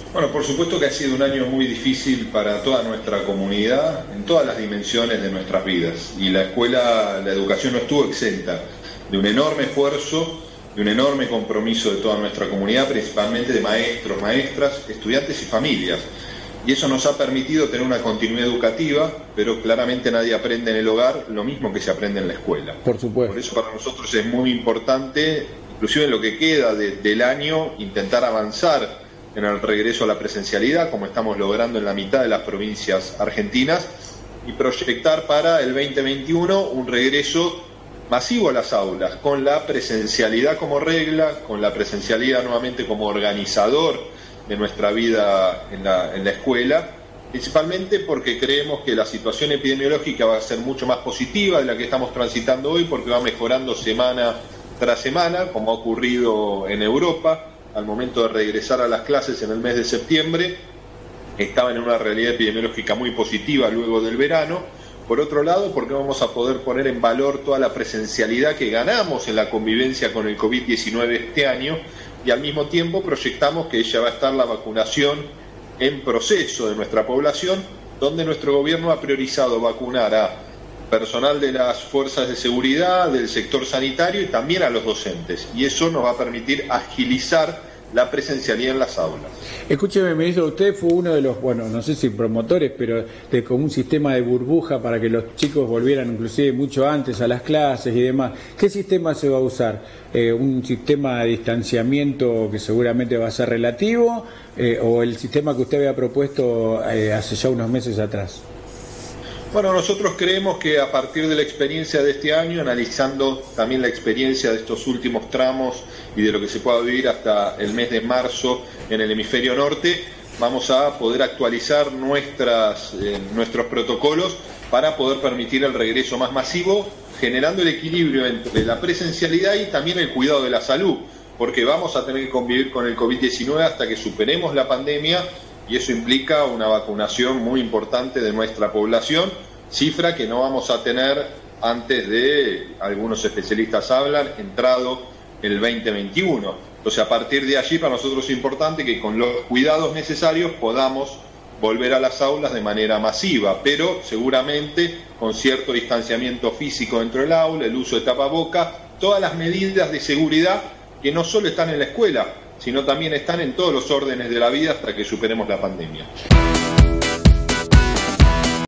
Bueno, por supuesto que ha sido un año muy difícil para toda nuestra comunidad, en todas las dimensiones de nuestras vidas. Y la escuela, la educación no estuvo exenta de un enorme esfuerzo, de un enorme compromiso de toda nuestra comunidad, principalmente de maestros, maestras, estudiantes y familias. Y eso nos ha permitido tener una continuidad educativa, pero claramente nadie aprende en el hogar lo mismo que se aprende en la escuela. Por supuesto. Por eso para nosotros es muy importante, inclusive en lo que queda del año, intentar avanzar en el regreso a la presencialidad, como estamos logrando en la mitad de las provincias argentinas, y proyectar para el 2021 un regreso masivo a las aulas, con la presencialidad como regla, con la presencialidad nuevamente como organizador de nuestra vida en la escuela, principalmente porque creemos que la situación epidemiológica va a ser mucho más positiva de la que estamos transitando hoy, porque va mejorando semana tras semana, como ha ocurrido en Europa. Al momento de regresar a las clases en el mes de septiembre, estaban en una realidad epidemiológica muy positiva luego del verano. Por otro lado, porque vamos a poder poner en valor toda la presencialidad que ganamos en la convivencia con el COVID-19 este año, y al mismo tiempo proyectamos que ya va a estar la vacunación en proceso de nuestra población, donde nuestro gobierno ha priorizado vacunar a personal de las fuerzas de seguridad, del sector sanitario y también a los docentes. Y eso nos va a permitir agilizar la presencialidad en las aulas. Escúcheme, ministro, usted fue uno de los, bueno, no sé si promotores, pero de como un sistema de burbuja para que los chicos volvieran inclusive mucho antes a las clases y demás. ¿Qué sistema se va a usar? ¿Un sistema de distanciamiento que seguramente va a ser relativo o el sistema que usted había propuesto hace ya unos meses atrás? Bueno, nosotros creemos que a partir de la experiencia de este año, analizando también la experiencia de estos últimos tramos y de lo que se pueda vivir hasta el mes de marzo en el hemisferio norte, vamos a poder actualizar nuestros protocolos para poder permitir el regreso más masivo, generando el equilibrio entre la presencialidad y también el cuidado de la salud, porque vamos a tener que convivir con el COVID-19 hasta que superemos la pandemia, y eso implica una vacunación muy importante de nuestra población, cifra que no vamos a tener antes de, algunos especialistas hablan, entrado el 2021. Entonces, a partir de allí, para nosotros es importante que con los cuidados necesarios podamos volver a las aulas de manera masiva, pero seguramente con cierto distanciamiento físico dentro del aula, el uso de tapabocas, todas las medidas de seguridad que no solo están en la escuela, sino también están en todos los órdenes de la vida hasta que superemos la pandemia.